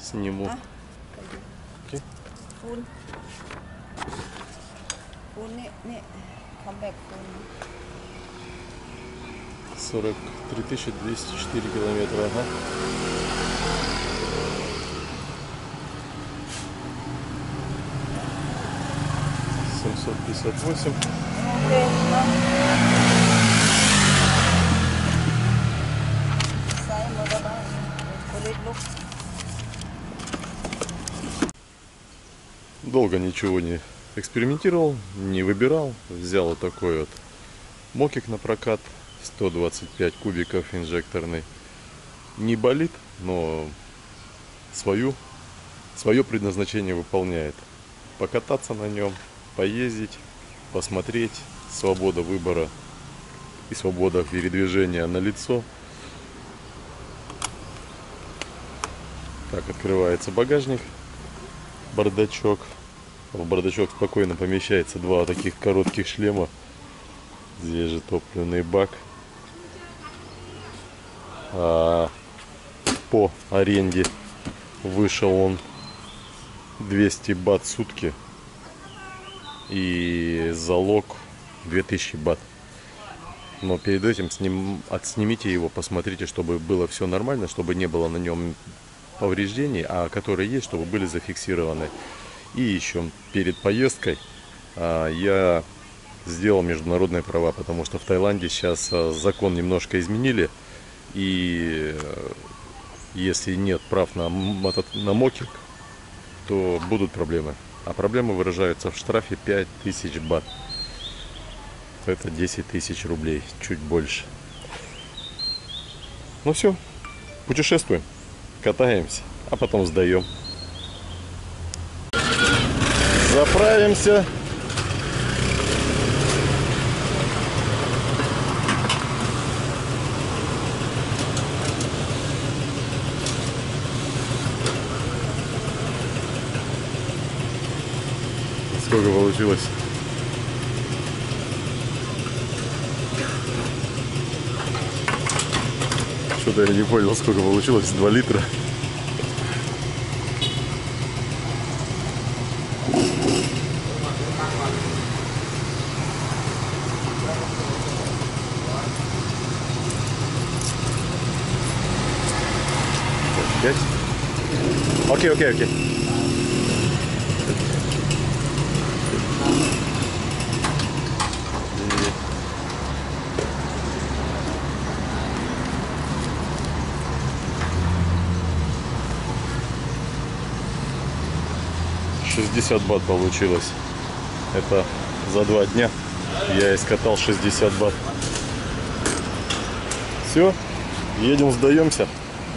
сниму. Okay. Comeback. 43 204 километра. Ага. $758. Долго ничего не экспериментировал, не выбирал. Взял вот такой вот мокик на прокат. 125 кубиков инжекторный. Не болит, но свое предназначение выполняет. Покататься на нем, поездить, посмотреть. Свобода выбора и свобода передвижения налицо. Так, открывается багажник, бардачок. В бардачок спокойно помещается два таких коротких шлема. Здесь же топливный бак. По аренде вышел он 200 бат в сутки. И залог 2000 бат. Но перед этим отснимите его, посмотрите, чтобы было все нормально, чтобы не было на нем повреждений, а которые есть, чтобы были зафиксированы. И еще перед поездкой я сделал международные права, потому что в Таиланде сейчас закон немножко изменили, и если нет прав на мокик, то будут проблемы. А проблемы выражаются в штрафе 5000 бат. Это 10 000 рублей, чуть больше. Ну все, путешествуем, катаемся, а потом сдаем. Заправимся. Сколько получилось? Что-то я не понял, сколько получилось. 2 литра. Окей. 60 бат получилось. Это за 2 дня я искатал 60 бат. Все, едем, сдаемся.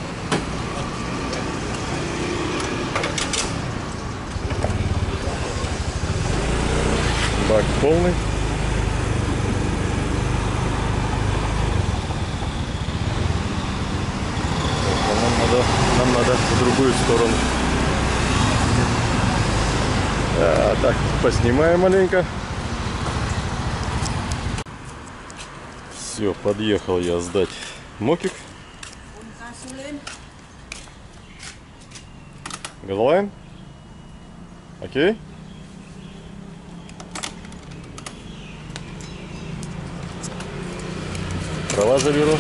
Бак полный. Нам надо в другую сторону. Так, поснимаем маленько. Все, подъехал я сдать мокик. Газолайн. Окей. Права заберу.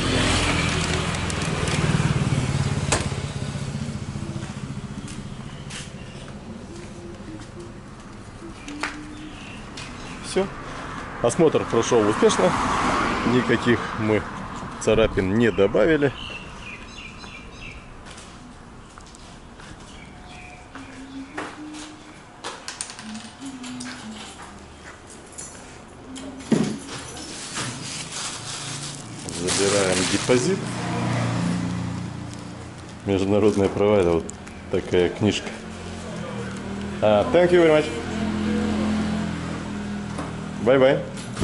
Все. Осмотр прошел успешно. Никаких мы царапин не добавили. Забираем депозит. Международные права, это вот такая книжка. Thank you very much. Bye-bye.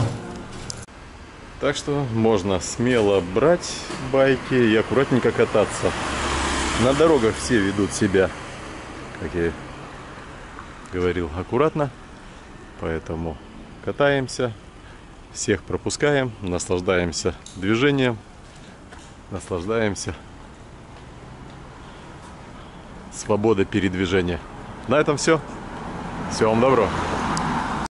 Так что можно смело брать байки и аккуратненько кататься. На дорогах все ведут себя, как я говорил, аккуратно. Поэтому катаемся, всех пропускаем, наслаждаемся движением, наслаждаемся свобода передвижения. На этом все. Всего вам доброго.